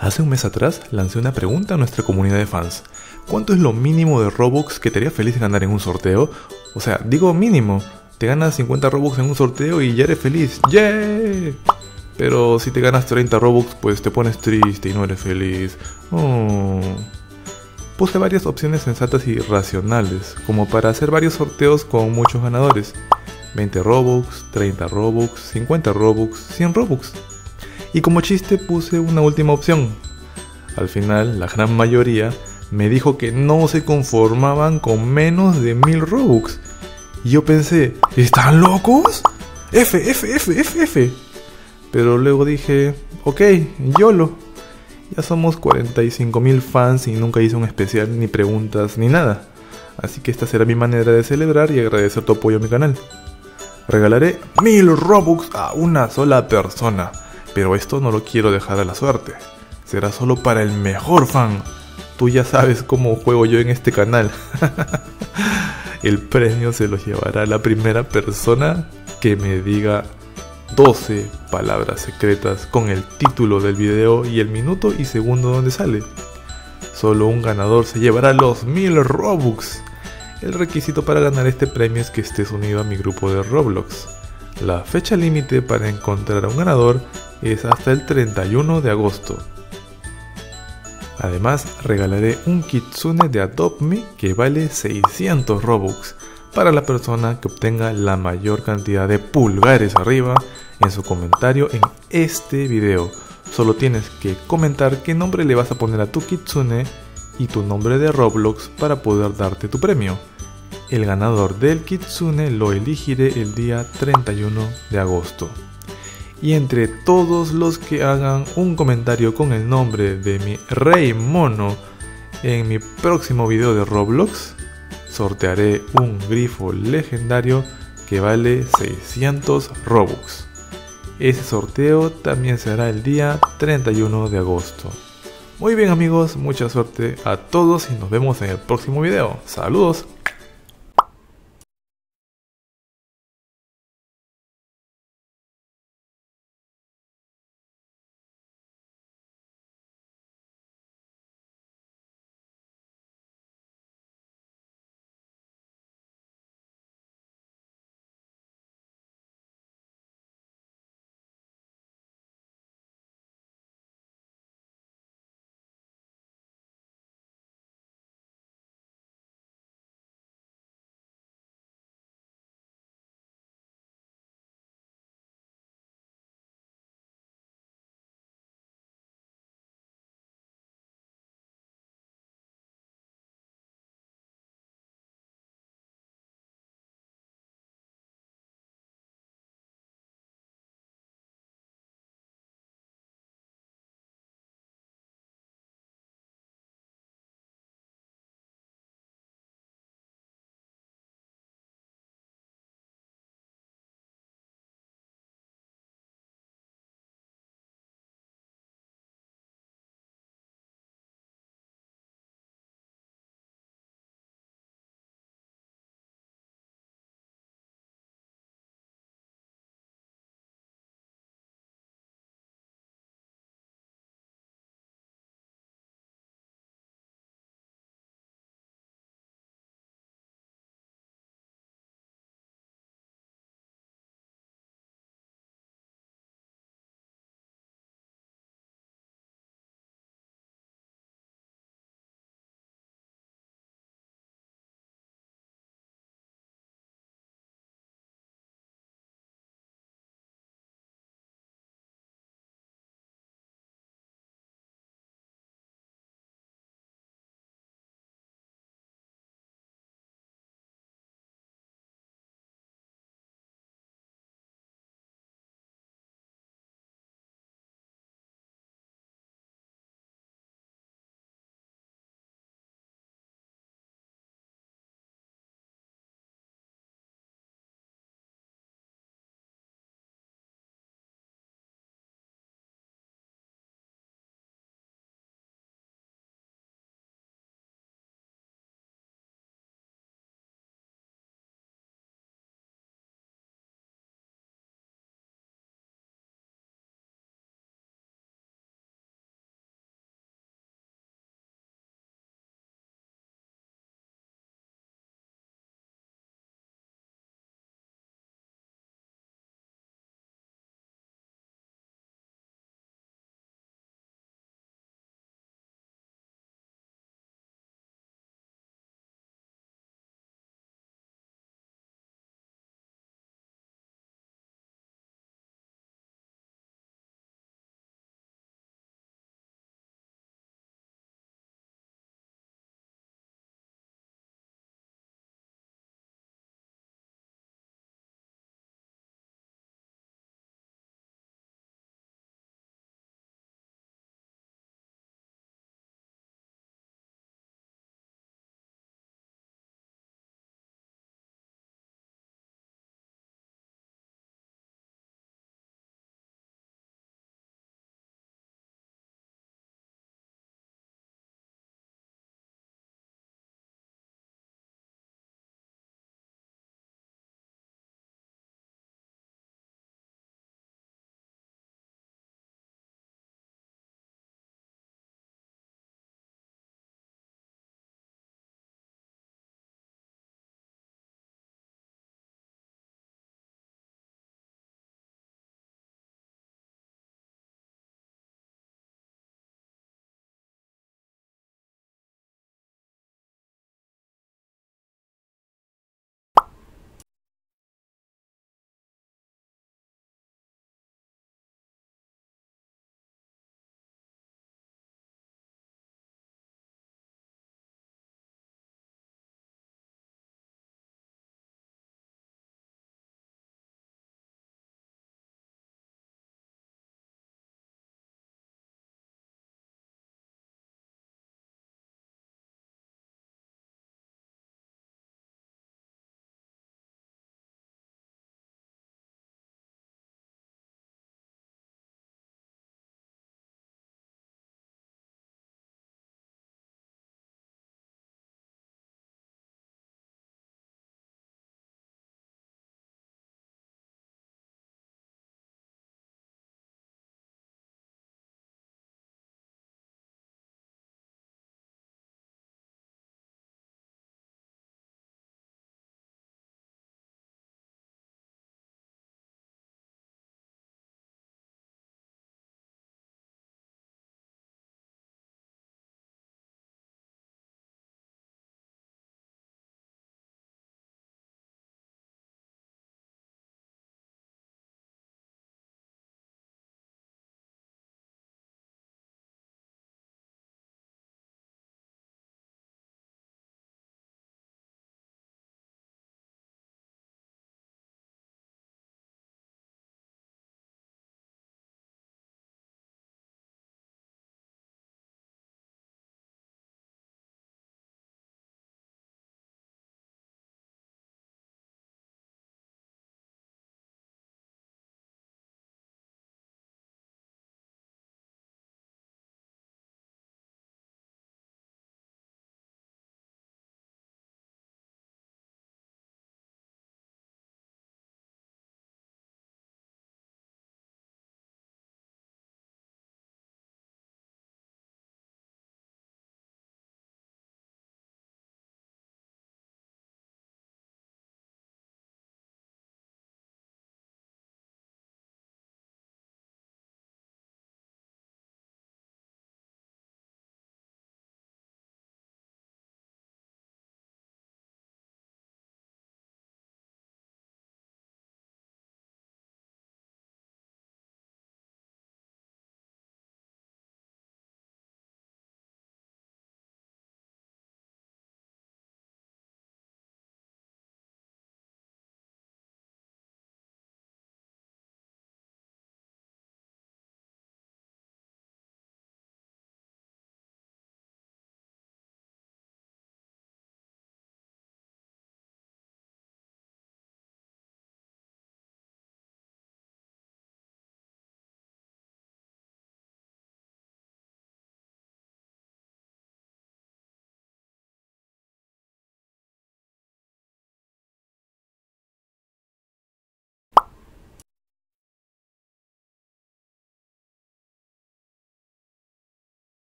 Hace un mes atrás lancé una pregunta a nuestra comunidad de fans. ¿Cuánto es lo mínimo de Robux que te haría feliz ganar en un sorteo? O sea, digo mínimo. Te ganas 50 Robux en un sorteo y ya eres feliz. ¡Yeah! Pero si te ganas 30 Robux, pues te pones triste y no eres feliz. Puse varias opciones sensatas y racionales, como para hacer varios sorteos con muchos ganadores. 20 Robux, 30 Robux, 50 Robux, 100 Robux. Y como chiste puse una última opción. Al final, la gran mayoría me dijo que no se conformaban con menos de 1000 Robux. Y yo pensé, ¿están locos? F. Pero luego dije, ok, YOLO. Ya somos 45.000 fans y nunca hice un especial, ni preguntas, ni nada. Así que esta será mi manera de celebrar y agradecer tu apoyo a mi canal. Regalaré 1000 Robux a una sola persona. Pero esto no lo quiero dejar a la suerte. Será solo para el mejor fan. Tú ya sabes cómo juego yo en este canal. El premio se lo llevará la primera persona que me diga 12 palabras secretas con el título del video y el minuto y segundo donde sale. Solo un ganador se llevará los 1000 Robux. El requisito para ganar este premio es que estés unido a mi grupo de Roblox. La fecha límite para encontrar a un ganador es hasta el 31 de agosto. Además, regalaré un Kitsune de Adopt Me que vale 600 Robux para la persona que obtenga la mayor cantidad de pulgares arriba en su comentario en este video. Solo tienes que comentar qué nombre le vas a poner a tu Kitsune y tu nombre de Roblox para poder darte tu premio. El ganador del Kitsune lo elegiré el día 31 de agosto. Y entre todos los que hagan un comentario con el nombre de mi Rey Mono en mi próximo video de Roblox, sortearé un grifo legendario que vale 600 Robux. Ese sorteo también será el día 31 de agosto. Muy bien amigos, mucha suerte a todos y nos vemos en el próximo video. ¡Saludos!